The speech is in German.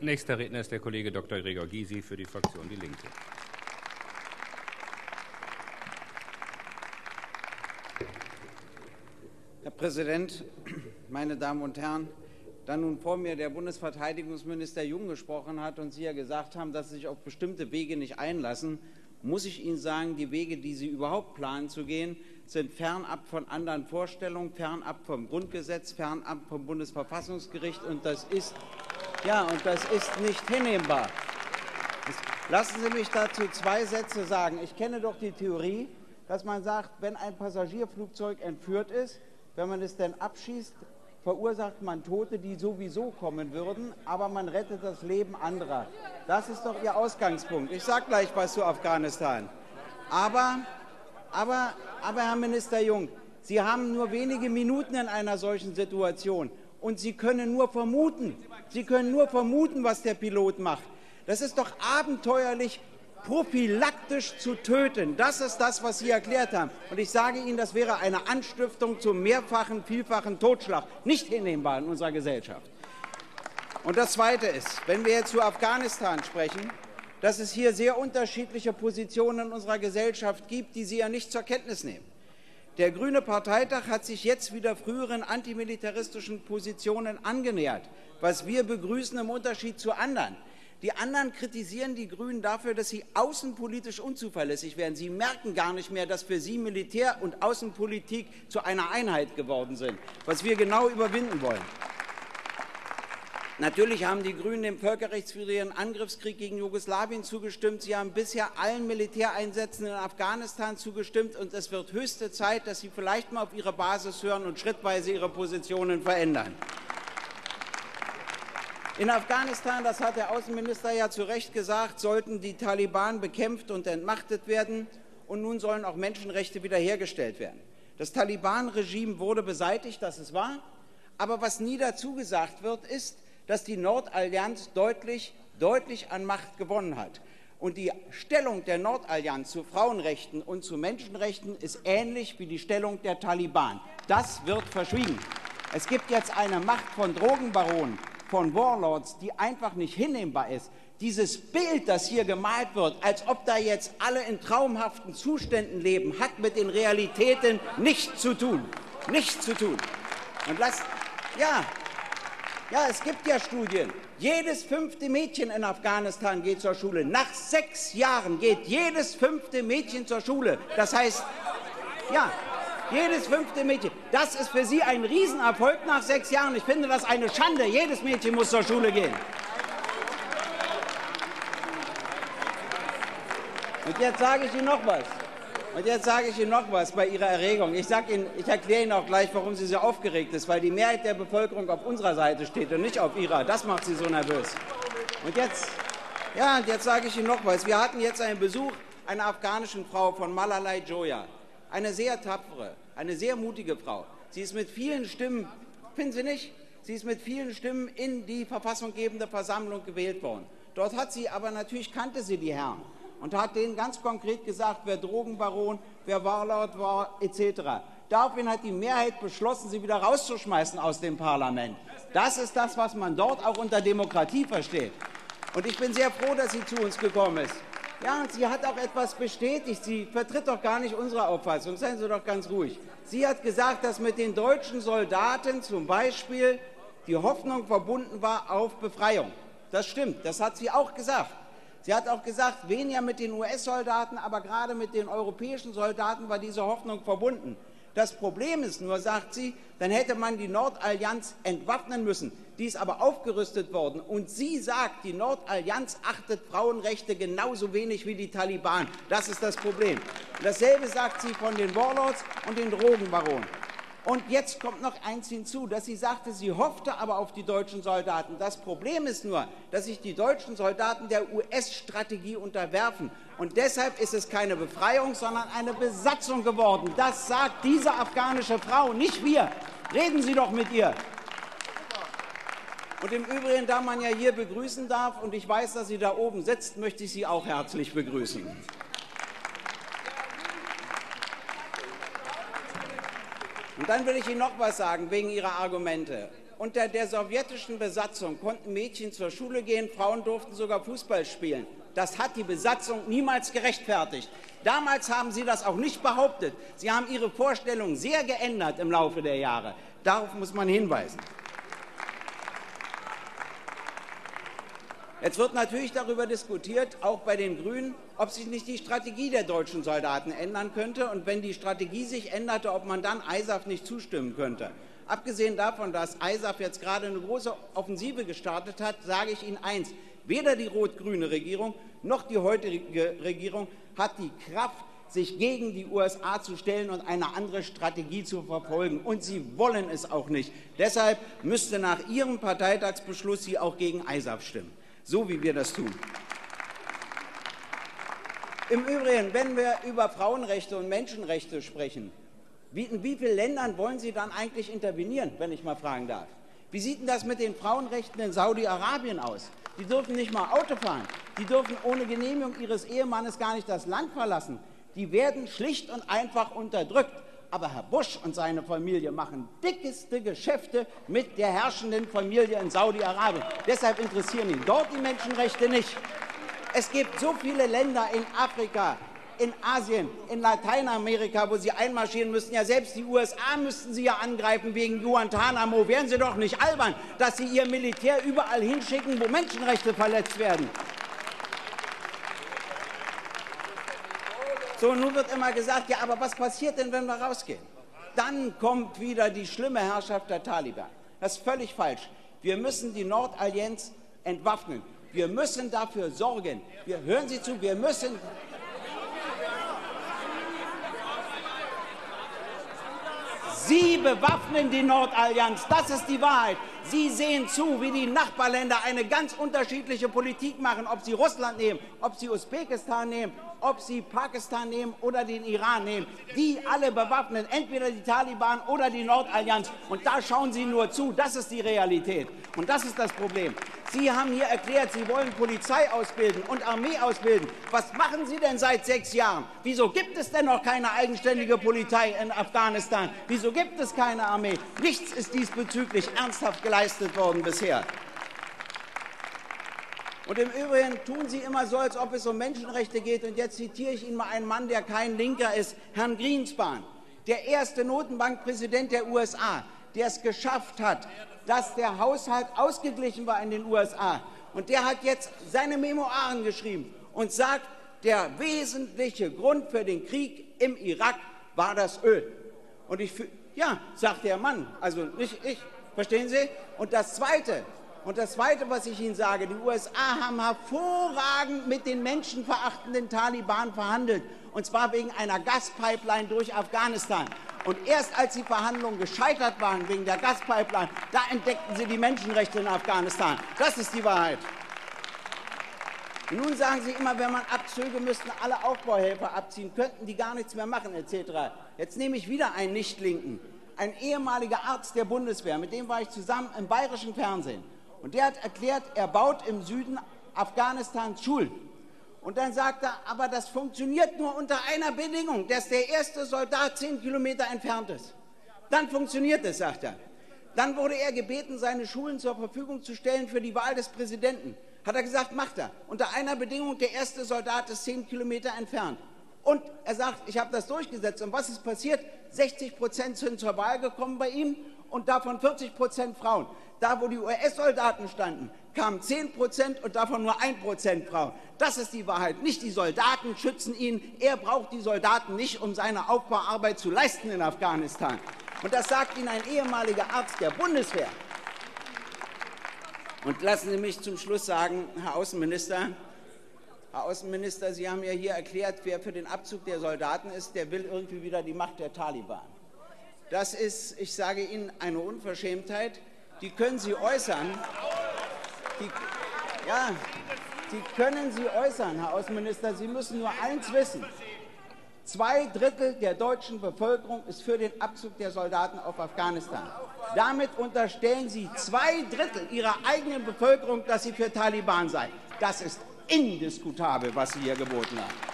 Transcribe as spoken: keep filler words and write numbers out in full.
Nächster Redner ist der Kollege Doktor Gregor Gysi für die Fraktion Die Linke. Herr Präsident, meine Damen und Herren! Da nun vor mir der Bundesverteidigungsminister Jung gesprochen hat und Sie ja gesagt haben, dass Sie sich auf bestimmte Wege nicht einlassen, muss ich Ihnen sagen, die Wege, die Sie überhaupt planen zu gehen, sind fernab von anderen Vorstellungen, fernab vom Grundgesetz, fernab vom Bundesverfassungsgericht, und das ist, ja, und das ist nicht hinnehmbar. Lassen Sie mich dazu zwei Sätze sagen. Ich kenne doch die Theorie, dass man sagt, wenn ein Passagierflugzeug entführt ist, wenn man es denn abschießt, verursacht man Tote, die sowieso kommen würden, aber man rettet das Leben anderer. Das ist doch Ihr Ausgangspunkt. Ich sage gleich was zu Afghanistan. Aber, aber, aber, Herr Minister Jung, Sie haben nur wenige Minuten in einer solchen Situation, und Sie können nur vermuten, Sie können nur vermuten, was der Pilot macht. Das ist doch abenteuerlich, prophylaktisch zu töten. Das ist das, was Sie erklärt haben. Und ich sage Ihnen, das wäre eine Anstiftung zum mehrfachen, vielfachen Totschlag. Nicht hinnehmbar in unserer Gesellschaft. Und das Zweite ist, wenn wir jetzt zu Afghanistan sprechen, dass es hier sehr unterschiedliche Positionen in unserer Gesellschaft gibt, die Sie ja nicht zur Kenntnis nehmen. Der Grüne Parteitag hat sich jetzt wieder früheren antimilitaristischen Positionen angenähert, was wir begrüßen im Unterschied zu anderen. Die anderen kritisieren die Grünen dafür, dass sie außenpolitisch unzuverlässig werden. Sie merken gar nicht mehr, dass für sie Militär und Außenpolitik zu einer Einheit geworden sind, was wir genau überwinden wollen. Natürlich haben die Grünen dem völkerrechtswidrigen Angriffskrieg gegen Jugoslawien zugestimmt. Sie haben bisher allen Militäreinsätzen in Afghanistan zugestimmt. Und es wird höchste Zeit, dass Sie vielleicht mal auf Ihre Basis hören und schrittweise Ihre Positionen verändern. In Afghanistan, das hat der Außenminister ja zu Recht gesagt, sollten die Taliban bekämpft und entmachtet werden, und nun sollen auch Menschenrechte wiederhergestellt werden. Das Taliban-Regime wurde beseitigt, das ist wahr, aber was nie dazu gesagt wird, ist, dass die Nordallianz deutlich, deutlich an Macht gewonnen hat. Und die Stellung der Nordallianz zu Frauenrechten und zu Menschenrechten ist ähnlich wie die Stellung der Taliban. Das wird verschwiegen. Es gibt jetzt eine Macht von Drogenbaronen, von Warlords, die einfach nicht hinnehmbar ist. Dieses Bild, das hier gemalt wird, als ob da jetzt alle in traumhaften Zuständen leben, hat mit den Realitäten nichts zu tun. Nichts zu tun. Und lasst, ja, ja, es gibt ja Studien. Jedes fünfte Mädchen in Afghanistan geht zur Schule. Nach sechs Jahren geht jedes fünfte Mädchen zur Schule. Das heißt, ja, jedes fünfte Mädchen. Das ist für Sie ein Riesenerfolg nach sechs Jahren. Ich finde das eine Schande. Jedes Mädchen muss zur Schule gehen. Und jetzt sage ich Ihnen noch was. Und jetzt sage ich Ihnen noch was bei Ihrer Erregung. Ich, sage Ihnen, ich erkläre Ihnen auch gleich, warum sie so aufgeregt ist. Weil die Mehrheit der Bevölkerung auf unserer Seite steht und nicht auf ihrer. Das macht sie so nervös. Und jetzt, ja, und jetzt sage ich Ihnen noch was. Wir hatten jetzt einen Besuch einer afghanischen Frau von Malalai Joya. Eine sehr tapfere, eine sehr mutige Frau. Sie ist mit vielen Stimmen, finden Sie nicht? Sie ist mit vielen Stimmen in die verfassunggebende Versammlung gewählt worden. Dort hat sie aber, natürlich kannte sie die Herren und hat denen ganz konkret gesagt, wer Drogenbaron, wer Warlord war, et cetera. Daraufhin hat die Mehrheit beschlossen, sie wieder rauszuschmeißen aus dem Parlament. Das ist das, was man dort auch unter Demokratie versteht. Und ich bin sehr froh, dass sie zu uns gekommen ist. Ja, und sie hat auch etwas bestätigt. Sie vertritt doch gar nicht unsere Auffassung. Seien Sie doch ganz ruhig. Sie hat gesagt, dass mit den deutschen Soldaten zum Beispiel die Hoffnung verbunden war auf Befreiung. Das stimmt, das hat sie auch gesagt. Sie hat auch gesagt, weniger mit den U S-Soldaten, aber gerade mit den europäischen Soldaten war diese Hoffnung verbunden. Das Problem ist nur, sagt sie, dann hätte man die Nordallianz entwaffnen müssen. Die ist aber aufgerüstet worden. Und sie sagt, die Nordallianz achtet Frauenrechte genauso wenig wie die Taliban. Das ist das Problem. Und dasselbe sagt sie von den Warlords und den Drogenbaronen. Und jetzt kommt noch eins hinzu, dass sie sagte, sie hoffte aber auf die deutschen Soldaten. Das Problem ist nur, dass sich die deutschen Soldaten der U S-Strategie unterwerfen. Und deshalb ist es keine Befreiung, sondern eine Besatzung geworden. Das sagt diese afghanische Frau, nicht wir. Reden Sie doch mit ihr. Und im Übrigen, da man ja hier begrüßen darf, und ich weiß, dass sie da oben sitzt, möchte ich Sie auch herzlich begrüßen. Und dann will ich Ihnen noch was sagen, wegen Ihrer Argumente. Unter der sowjetischen Besatzung konnten Mädchen zur Schule gehen, Frauen durften sogar Fußball spielen. Das hat die Besatzung niemals gerechtfertigt. Damals haben Sie das auch nicht behauptet. Sie haben Ihre Vorstellungen sehr geändert im Laufe der Jahre. Darauf muss man hinweisen. Jetzt wird natürlich darüber diskutiert, auch bei den Grünen, ob sich nicht die Strategie der deutschen Soldaten ändern könnte und wenn die Strategie sich änderte, ob man dann I S A F nicht zustimmen könnte. Abgesehen davon, dass I S A F jetzt gerade eine große Offensive gestartet hat, sage ich Ihnen eins: Weder die rot-grüne Regierung noch die heutige Regierung hat die Kraft, sich gegen die U S A zu stellen und eine andere Strategie zu verfolgen. Und sie wollen es auch nicht. Deshalb müsste nach Ihrem Parteitagsbeschluss sie auch gegen I S A F stimmen, so wie wir das tun. Im Übrigen, wenn wir über Frauenrechte und Menschenrechte sprechen, wie, in wie vielen Ländern wollen Sie dann eigentlich intervenieren, wenn ich mal fragen darf? Wie sieht denn das mit den Frauenrechten in Saudi-Arabien aus? Die dürfen nicht mal Auto fahren. Die dürfen ohne Genehmigung ihres Ehemannes gar nicht das Land verlassen. Die werden schlicht und einfach unterdrückt. Aber Herr Bush und seine Familie machen dickeste Geschäfte mit der herrschenden Familie in Saudi-Arabien. Deshalb interessieren ihn dort die Menschenrechte nicht. Es gibt so viele Länder in Afrika, in Asien, in Lateinamerika, wo Sie einmarschieren müssen. Ja, selbst die U S A müssten Sie ja angreifen wegen Guantanamo. Wären Sie doch nicht albern, dass Sie Ihr Militär überall hinschicken, wo Menschenrechte verletzt werden. So, nun wird immer gesagt, ja, aber was passiert denn, wenn wir rausgehen? Dann kommt wieder die schlimme Herrschaft der Taliban. Das ist völlig falsch. Wir müssen die Nordallianz entwaffnen. Wir müssen dafür sorgen. Wir, hören Sie zu, wir müssen... Sie bewaffnen die Nordallianz, das ist die Wahrheit. Sie sehen zu, wie die Nachbarländer eine ganz unterschiedliche Politik machen, ob sie Russland nehmen, ob sie Usbekistan nehmen, ob sie Pakistan nehmen oder den Iran nehmen. Die alle bewaffnen entweder die Taliban oder die Nordallianz. Und da schauen Sie nur zu, das ist die Realität. Und das ist das Problem. Sie haben hier erklärt, Sie wollen Polizei ausbilden und Armee ausbilden. Was machen Sie denn seit sechs Jahren? Wieso gibt es denn noch keine eigenständige Polizei in Afghanistan? Wieso gibt es keine Armee? Nichts ist diesbezüglich ernsthaft geleistet worden bisher. Und im Übrigen tun Sie immer so, als ob es um Menschenrechte geht. Und jetzt zitiere ich Ihnen mal einen Mann, der kein Linker ist, Herrn Greenspan, der erste Notenbankpräsident der U S A, der es geschafft hat, dass der Haushalt ausgeglichen war in den U S A. Und der hat jetzt seine Memoiren geschrieben und sagt, der wesentliche Grund für den Krieg im Irak war das Öl. Und ich, ja, sagt der Mann, also nicht ich, verstehen Sie? Und das Zweite, und das Zweite, was ich Ihnen sage, die U S A haben hervorragend mit den menschenverachtenden Taliban verhandelt, und zwar wegen einer Gaspipeline durch Afghanistan. Und erst als die Verhandlungen gescheitert waren wegen der Gaspipeline, da entdeckten sie die Menschenrechte in Afghanistan. Das ist die Wahrheit. Und nun sagen Sie immer, wenn man abzöge, müssten alle Aufbauhelfer abziehen, könnten die gar nichts mehr machen, et cetera. Jetzt nehme ich wieder einen Nicht-Linken, ein ehemaliger Arzt der Bundeswehr, mit dem war ich zusammen im bayerischen Fernsehen. Und der hat erklärt, er baut im Süden Afghanistans Schulen. Und dann sagt er, aber das funktioniert nur unter einer Bedingung, dass der erste Soldat zehn Kilometer entfernt ist. Dann funktioniert es, sagt er. Dann wurde er gebeten, seine Schulen zur Verfügung zu stellen für die Wahl des Präsidenten. Hat er gesagt, macht er. Unter einer Bedingung, der erste Soldat ist zehn Kilometer entfernt. Und er sagt, ich habe das durchgesetzt. Und was ist passiert? sechzig Prozent sind zur Wahl gekommen bei ihm und davon vierzig Prozent Frauen. Da, wo die U S-Soldaten standen, kamen zehn Prozent und davon nur ein Prozent Frauen. Das ist die Wahrheit. Nicht die Soldaten schützen ihn. Er braucht die Soldaten nicht, um seine Aufbauarbeit zu leisten in Afghanistan. Und das sagt Ihnen ein ehemaliger Arzt der Bundeswehr. Und lassen Sie mich zum Schluss sagen, Herr Außenminister, Herr Außenminister, Sie haben ja hier erklärt, wer für den Abzug der Soldaten ist, der will irgendwie wieder die Macht der Taliban. Das ist, ich sage Ihnen, eine Unverschämtheit. Die können Sie äußern. Die, ja, die können Sie äußern, Herr Außenminister. Sie müssen nur eins wissen. Zwei Drittel der deutschen Bevölkerung ist für den Abzug der Soldaten auf Afghanistan. Damit unterstellen Sie zwei Drittel Ihrer eigenen Bevölkerung, dass sie für Taliban sei. Das ist indiskutabel, was Sie hier geboten haben.